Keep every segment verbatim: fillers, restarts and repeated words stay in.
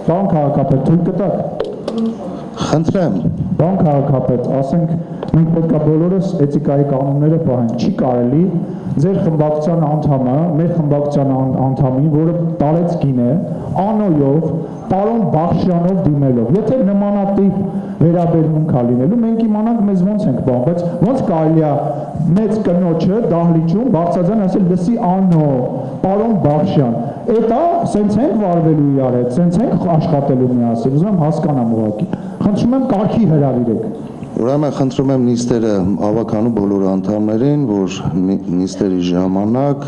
Բան քաղաքապետ թույլ կտակ։ Խնդրեմ։ Բան քաղաքապետ, ասենք մենք պետք է բոլորս էթիկայի կանոնները պահենք, չի կարելի ձեր խմբակցության անդամը, մեր խմբակցության անդամին, որը տարեց գին է, անոյով, պարոն Բախշյանով դիմելով, եթե նմանատիպ վերաբերմունք ա լինելու, մենք իմանանք մեզ ոնց ենք բան, բայց ոնց կարելի է մեծ կնոջը դահլիճում Բաղցազյան ասել լսի անո, պարոն Բախշյան, էտա սենց ենք վարվելու իրար հետ, սենց ենք աշխատելու միասին, ուզում եմ հասկանամ ուղղակի, խնդրում եմ կարգի հրավիրեք։ Ուրեմն խնդրում եմ նիստերը ավականու բոլոր անդամներին, որ նիստերի ժամանակ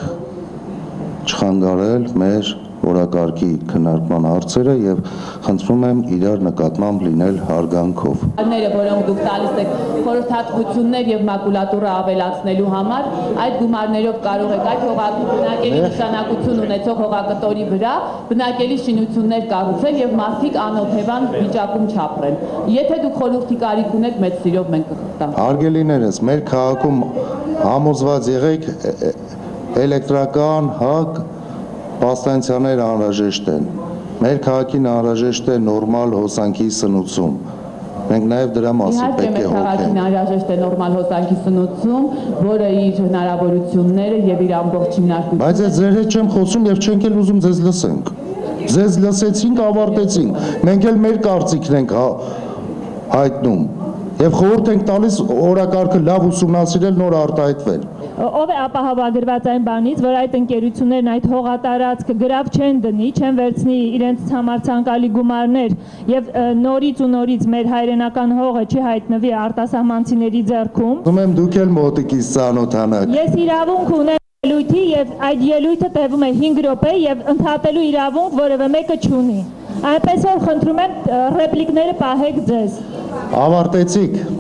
չխանգարել մեր օրակարգի քննարկման հարցերը եւ խնդրում եմ իրար նկատմամբ լինել հարգանքով։ Որոնք դուք տալիս եք խորհրդատվություններ եւ մակուլատուրա ավելացնելու համար, այդ գումարներով կարող եք այդ հողակտորի նշանակություն ունեցող հողակտորի վրա բնակելի շինություններ կառուցել եւ մարդիկ անօթևան վիճակում չապրեն։ Եթե դուք խորհրդի կարիք ունեք, մեծ սիրով մենք կխտանք։ Հարգելիներս, մեր քաղաքում համոզված եղեք էլեկտրական հակ պաստանցիաներ անհրաժեշտ են։ Մեր քաղաքին անհրաժեշտ է նորմալ հոսանքի սնուցում։ Մենք նաև դրա մասին պետք է հոգնենք։ Քաղաքին անհրաժեշտ է նորմալ հոսանքի սնուցում, որը իր հնարավորությունները եւ իր ամբողջ հիմնարկությունը։ Բայց ես ձեր հետ չեմ խոսում եւ չենք էլ ուզում ձեզ լսենք։ Ձեզ լսեցինք, ավարտեցինք։ Մենք էլ մեր կարծիքն ենք հայտնում եւ խորհուրդ ենք տալիս օրակարգը լավ ուսումնասիրել, նոր արտահայտվել։ Ով է ապահովագրված այն բանից, որ այդ ընկերություններն այդ հողատարածքը գրավ չեն դնի, չեն վերցնի իրենց համար ցանկալի գումարներ եւ նորից ու նորից մեր հայրենական հողը չի հայտնվի արտասահմանցիների ձեռքում։ Ուզում եմ դուք էլ մոտիկից ծանոթանաք։ Ես իրավունք ունեմ ելույթի եւ այդ ելույթը տևում է հինգ րոպե եւ ընդհատելու իրավունք որևէ մեկը չունի։ Այնպես որ խնդրում եմ ռեպլիկները պահեք ձեզ։ Ավարտեցիք։